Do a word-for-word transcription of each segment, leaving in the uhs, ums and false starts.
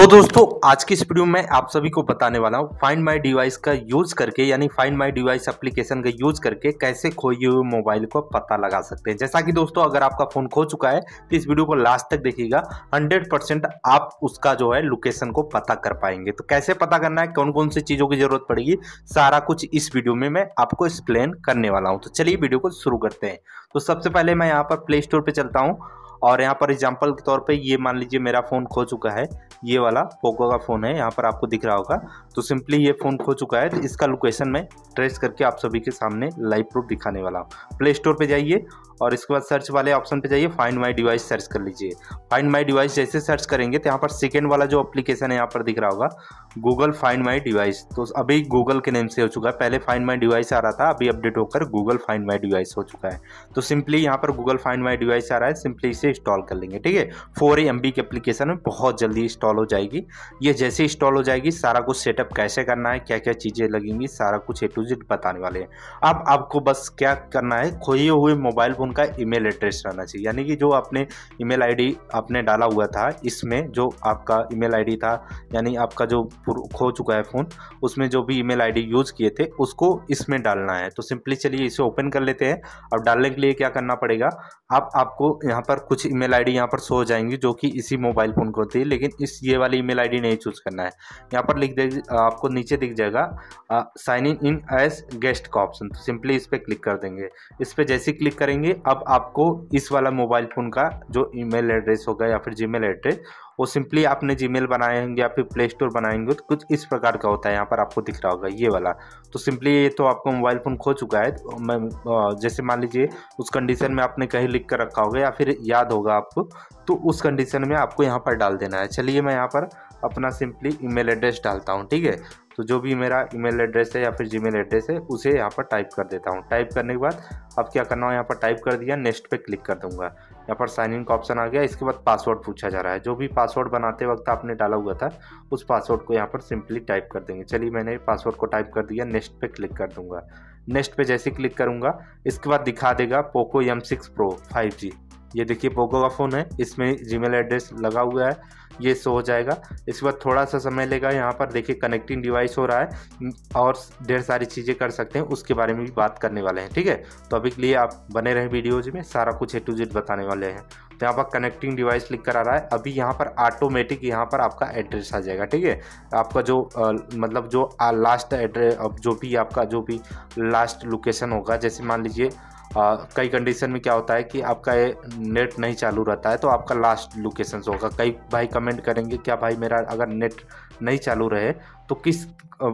तो दोस्तों आज की इस वीडियो में आप सभी को बताने वाला हूँ फाइंड माय डिवाइस का यूज करके यानी फाइंड माय डिवाइस एप्लीकेशन का यूज करके कैसे खोए हुए मोबाइल को पता लगा सकते हैं। जैसा कि दोस्तों अगर आपका फोन खो चुका है तो इस वीडियो को लास्ट तक देखिएगा, हंड्रेड परसेंट आप उसका जो है लोकेशन को पता कर पाएंगे। तो कैसे पता करना है, कौन कौन सी चीजों की जरूरत पड़ेगी, सारा कुछ इस वीडियो में मैं आपको एक्सप्लेन करने वाला हूँ। तो चलिए वीडियो को शुरू करते हैं। तो सबसे पहले मैं यहाँ पर प्ले स्टोर पर चलता हूँ और यहाँ पर एग्जाम्पल के तौर पे ये मान लीजिए मेरा फ़ोन खो चुका है, ये वाला पोको का फ़ोन है, यहाँ पर आपको दिख रहा होगा। तो सिंपली ये फ़ोन खो चुका है, तो इसका लोकेशन मैं ट्रेस करके आप सभी के सामने लाइव प्रूफ दिखाने वाला हूँ। प्ले स्टोर पे जाइए और इसके बाद सर्च वाले ऑप्शन पे जाइए, फाइंड माय डिवाइस सर्च कर लीजिए। फाइंड माय डिवाइस जैसे सर्च करेंगे तो यहाँ पर सेकेंड वाला जो एप्लीकेशन है यहाँ पर दिख रहा होगा गूगल फाइंड माय डिवाइस। तो अभी गूगल के नेम से हो चुका है, पहले फाइंड माय डिवाइस आ रहा था, अभी अपडेट होकर गूगल फाइंड माय डिवाइस हो चुका है। तो सिंपली यहाँ पर गूगल फाइंड माय डिवाइस आ रहा है, सिंपली इसे इंस्टॉल कर लेंगे। ठीक है, फोर एम बी की एप्लीकेशन में बहुत जल्दी इंस्टॉल हो जाएगी। ये जैसे इंस्टॉल हो जाएगी सारा कुछ सेटअप कैसे करना है, क्या क्या चीज़ें लगेंगी, सारा कुछ ए टू जेड बताने वाले हैं। अब आपको बस क्या करना है, खोए हुए मोबाइल फ़ोन का ईमेल एड्रेस रहना चाहिए, यानी कि जो आपने ईमेल आईडी आपने डाला हुआ था, इसमें जो आपका ईमेल आईडी था, यानी आपका जो खो चुका है फ़ोन, उसमें जो भी ईमेल आईडी यूज़ किए थे उसको इसमें डालना है। तो सिंपली चलिए इसे ओपन कर लेते हैं। अब डालने के लिए क्या करना पड़ेगा, आप आपको यहाँ पर कुछ ईमेल आईडी यहाँ पर शो हो जाएंगी जो कि इसी मोबाइल फ़ोन को होती है, लेकिन इस ये वाली ईमेल आईडी नहीं चूज करना है। यहाँ पर लिख दे, आपको नीचे दिख जाएगा sign in in as guest का ऑप्शन। तो सिंपली इस पर क्लिक कर देंगे। इस पर जैसे क्लिक करेंगे अब आपको इस वाला मोबाइल फ़ोन का जो ईमेल एड्रेस होगा या फिर जीमेल एड्रेस, वो सिंपली आपने जीमेल बनाएंगे या फिर प्ले स्टोर बनाएंगे तो कुछ इस प्रकार का होता है। यहाँ पर आपको दिख रहा होगा ये वाला। तो सिंपली ये तो आपका मोबाइल फ़ोन खो चुका है, तो मैं जैसे मान लीजिए उस कंडीशन में आपने कहीं लिख कर रखा होगा या फिर याद होगा आपको, तो उस कंडीशन में आपको यहाँ पर डाल देना है। चलिए मैं यहाँ पर अपना सिंपली ईमेल एड्रेस डालता हूँ। ठीक है, तो जो भी मेरा ईमेल एड्रेस है या फिर जीमेल एड्रेस है उसे यहाँ पर टाइप कर देता हूँ। टाइप करने के बाद अब क्या करना है, यहाँ पर टाइप कर दिया, नेक्स्ट पे क्लिक कर दूंगा। यहाँ पर साइन इन का ऑप्शन आ गया। इसके बाद पासवर्ड पूछा जा रहा है, जो भी पासवर्ड बनाते वक्त आपने डाला हुआ था उस पासवर्ड को यहाँ पर सिंपली टाइप कर देंगे। चलिए मैंने पासवर्ड को टाइप कर दिया, नेक्स्ट पे क्लिक कर दूंगा। नेक्स्ट पे जैसे क्लिक करूंगा इसके बाद दिखा देगा Poco M six pro five G. ये देखिए पोको का फ़ोन है, इसमें जीमेल एड्रेस लगा हुआ है, ये शो हो जाएगा। इसके बाद थोड़ा सा समय लेगा, यहाँ पर देखिए कनेक्टिंग डिवाइस हो रहा है और ढेर सारी चीज़ें कर सकते हैं, उसके बारे में भी बात करने वाले हैं। ठीक है, तो अभी के लिए आप बने रहें वीडियोज में, सारा कुछ ए टू जेड बताने वाले हैं। तो यहाँ पर कनेक्टिंग डिवाइस लिख कर आ रहा है, अभी यहाँ पर ऑटोमेटिक यहाँ पर आपका एड्रेस आ जाएगा। ठीक है, आपका जो आ, मतलब जो लास्ट एड्रेस, जो भी आपका जो भी लास्ट लोकेशन होगा, जैसे मान लीजिए आ, कई कंडीशन में क्या होता है कि आपका ये नेट नहीं चालू रहता है तो आपका लास्ट लोकेशन होगा। कई भाई कमेंट करेंगे क्या भाई मेरा अगर नेट नहीं चालू रहे तो किस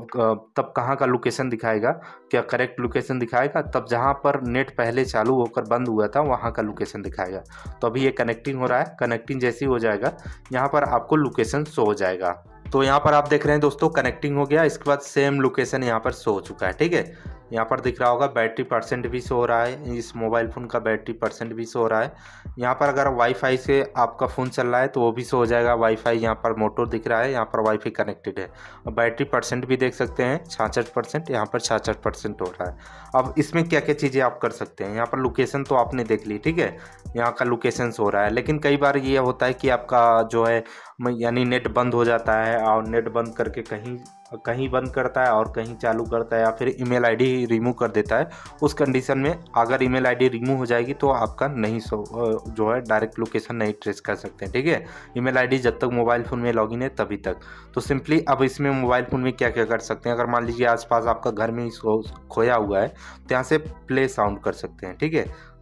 तब कहाँ का लोकेशन दिखाएगा, क्या करेक्ट लोकेशन दिखाएगा, तब जहाँ पर नेट पहले चालू होकर बंद हुआ था वहाँ का लोकेशन दिखाएगा। तो अभी ये कनेक्टिंग हो रहा है, कनेक्टिंग जैसे ही हो जाएगा यहाँ पर आपको लोकेशन शो हो जाएगा। तो यहाँ पर आप देख रहे हैं दोस्तों कनेक्टिंग हो गया, इसके बाद सेम लोकेशन यहाँ पर शो हो चुका है। ठीक है, यहाँ पर दिख रहा होगा बैटरी परसेंट भी शो हो रहा है, इस मोबाइल फ़ोन का बैटरी परसेंट भी शो हो रहा है। यहाँ पर अगर वाईफाई से आपका फ़ोन चल रहा है तो वो भी शो हो जाएगा। वाईफाई यहाँ पर मोटर दिख रहा है, यहाँ पर वाईफाई कनेक्टेड है। बैटरी परसेंट भी देख सकते हैं छियासठ परसेंट, यहाँ पर छियासठ परसेंट हो रहा है। अब इसमें क्या क्या चीज़ें आप कर सकते हैं, यहाँ पर लोकेशन तो आपने देख ली। ठीक है, यहाँ का लोकेशन हो रहा है, लेकिन कई बार ये होता है कि आपका जो है यानी नेट बंद हो जाता है और नेट बंद करके कहीं कहीं बंद करता है और कहीं चालू करता है, या फिर ईमेल आईडी रिमूव कर देता है। उस कंडीशन में अगर ईमेल आईडी रिमूव हो जाएगी तो आपका नहीं जो है डायरेक्ट लोकेशन नहीं ट्रेस कर सकते हैं। ठीक है, ईमेल आईडी जब तक मोबाइल फ़ोन में लॉगिन है तभी तक। तो सिंपली अब इसमें मोबाइल फ़ोन में क्या क्या कर सकते हैं, अगर मान लीजिए आसपास आपका घर में ही खोया हुआ है तो यहाँ से प्ले साउंड कर सकते हैं। ठीक है,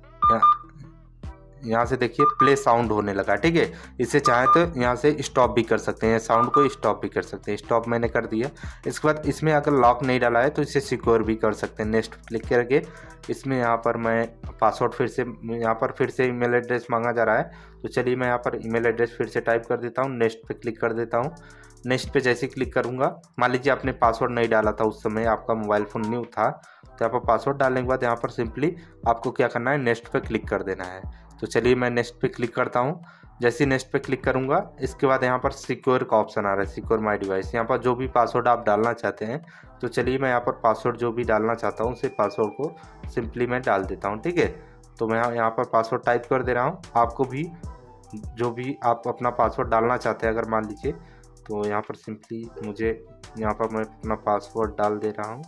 यहाँ से देखिए प्ले साउंड होने लगा। ठीक है, इसे चाहे तो यहाँ से स्टॉप भी कर सकते हैं, साउंड को स्टॉप भी कर सकते हैं। स्टॉप मैंने कर दिया। इसके बाद इसमें अगर लॉक नहीं डाला है तो इसे सिक्योर भी कर सकते हैं। नेक्स्ट क्लिक करके इसमें यहाँ पर मैं पासवर्ड फिर से यहाँ पर फिर से ईमेल एड्रेस मांगा जा रहा है, तो चलिए मैं यहाँ पर ईमेल एड्रेस फिर से टाइप कर देता हूँ। नेक्स्ट पे क्लिक कर देता हूँ। नेक्स्ट पे जैसे क्लिक करूँगा, मान लीजिए आपने पासवर्ड नहीं डाला था उस समय, आपका मोबाइल फ़ोन न्यू था, तो यहाँ पर पासवर्ड डालने के बाद यहाँ पर सिंपली आपको क्या करना है, नेक्स्ट पे क्लिक कर देना है। तो चलिए मैं नेक्स्ट पे क्लिक करता हूँ। जैसे ही नेक्स्ट पे क्लिक करूँगा इसके बाद यहाँ पर सिक्योर का ऑप्शन आ रहा है, सिक्योर माय डिवाइस। यहाँ पर जो भी पासवर्ड आप डालना चाहते हैं, तो चलिए मैं यहाँ पर पासवर्ड जो भी डालना चाहता हूँ उसे पासवर्ड को सिंपली मैं डाल देता हूँ। ठीक है, तो मैं यहाँ पर पासवर्ड टाइप कर दे रहा हूँ। आपको भी जो भी आप अपना पासवर्ड डालना चाहते हैं, अगर मान लीजिए तो यहाँ पर सिंपली मुझे यहाँ पर मैं अपना पासवर्ड डाल दे रहा हूँ।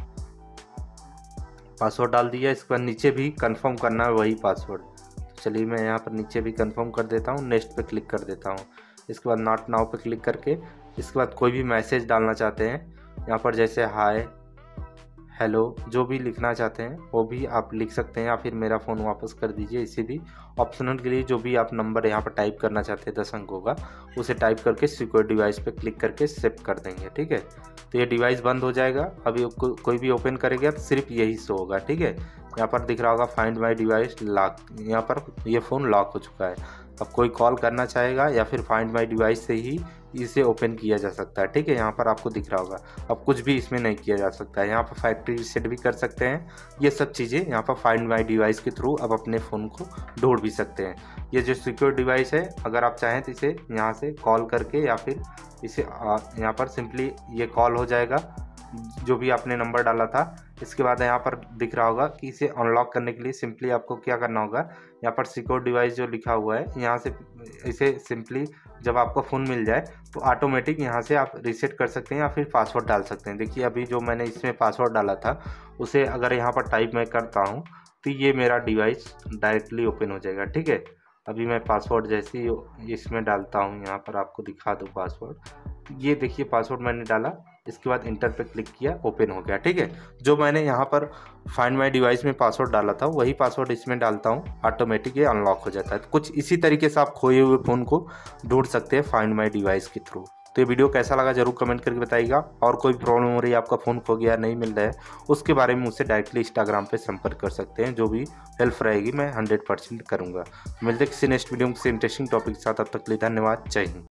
पासवर्ड डाल दिया, इसके बाद नीचे भी कंफर्म करना है वही पासवर्ड। तो चलिए मैं यहाँ पर नीचे भी कंफर्म कर देता हूँ, नेक्स्ट पे क्लिक कर देता हूँ। इसके बाद नॉट नाउ पे क्लिक करके इसके बाद कोई भी मैसेज डालना चाहते हैं यहाँ पर, जैसे हाय, हेलो, जो भी लिखना चाहते हैं वो भी आप लिख सकते हैं, या फिर मेरा फ़ोन वापस कर दीजिए। इसी भी ऑप्शनल के लिए जो भी आप नंबर यहाँ पर टाइप करना चाहते हैं दस अंकों का, उसे टाइप करके सिक्योर डिवाइस पे क्लिक करके सेव कर देंगे। ठीक है, तो ये डिवाइस बंद हो जाएगा। अभी को, कोई भी ओपन करेगा तो सिर्फ यही शो होगा। ठीक है, यहाँ पर दिख रहा होगा फाइंड माई डिवाइस लॉक, यहाँ पर ये फ़ोन लॉक हो चुका है। अब कोई कॉल करना चाहेगा या फिर फाइंड माई डिवाइस से ही इसे ओपन किया जा सकता है। ठीक है, यहाँ पर आपको दिख रहा होगा। अब कुछ भी इसमें नहीं किया जा सकता है। यहाँ पर फैक्ट्री रीसेट भी कर सकते हैं। ये सब चीज़ें यहाँ पर फाइंड माई डिवाइस के थ्रू आप अपने फ़ोन को ढूंढ भी सकते हैं। ये जो सिक्योर डिवाइस है, अगर आप चाहें तो इसे यहाँ से कॉल करके या फिर इसे यहाँ पर सिंपली ये कॉल हो जाएगा जो भी आपने नंबर डाला था। इसके बाद यहाँ पर दिख रहा होगा कि इसे अनलॉक करने के लिए सिंपली आपको क्या करना होगा, यहाँ पर सिक्योर डिवाइस जो लिखा हुआ है यहाँ से इसे सिंपली जब आपको फ़ोन मिल जाए तो ऑटोमेटिक यहाँ से आप रीसेट कर सकते हैं या फिर पासवर्ड डाल सकते हैं। देखिए अभी जो मैंने इसमें पासवर्ड डाला था उसे अगर यहाँ पर टाइप मैं करता हूँ तो ये मेरा डिवाइस डायरेक्टली ओपन हो जाएगा। ठीक है, अभी मैं पासवर्ड जैसे ही इसमें डालता हूँ, यहाँ पर आपको दिखा दूँ पासवर्ड। ये देखिए पासवर्ड मैंने डाला, इसके बाद इंटर पे क्लिक किया, ओपन हो गया। ठीक है, जो मैंने यहाँ पर फाइंड माई डिवाइस में पासवर्ड डाला था वही पासवर्ड इसमें डालता हूँ, ऑटोमेटिक ये अनलॉक हो जाता है। तो कुछ इसी तरीके से आप खोए हुए फ़ोन को ढूंढ सकते हैं फाइंड माई डिवाइस के थ्रू। तो ये वीडियो कैसा लगा जरूर कमेंट करके बताइएगा। और कोई प्रॉब्लम हो रही है, आपका फ़ोन खो गया, नहीं मिल रहा है, उसके बारे में मुझसे डायरेक्टली इंस्टाग्राम पे संपर्क कर सकते हैं। जो भी हेल्प रहेगी मैं हंड्रेड परसेंट करूँगा। मिलते किसी नेक्स्ट वीडियो में किसी इंटरेस्टिंग टॉपिक के साथ, तब तक के लिए धन्यवाद, जय हिंद।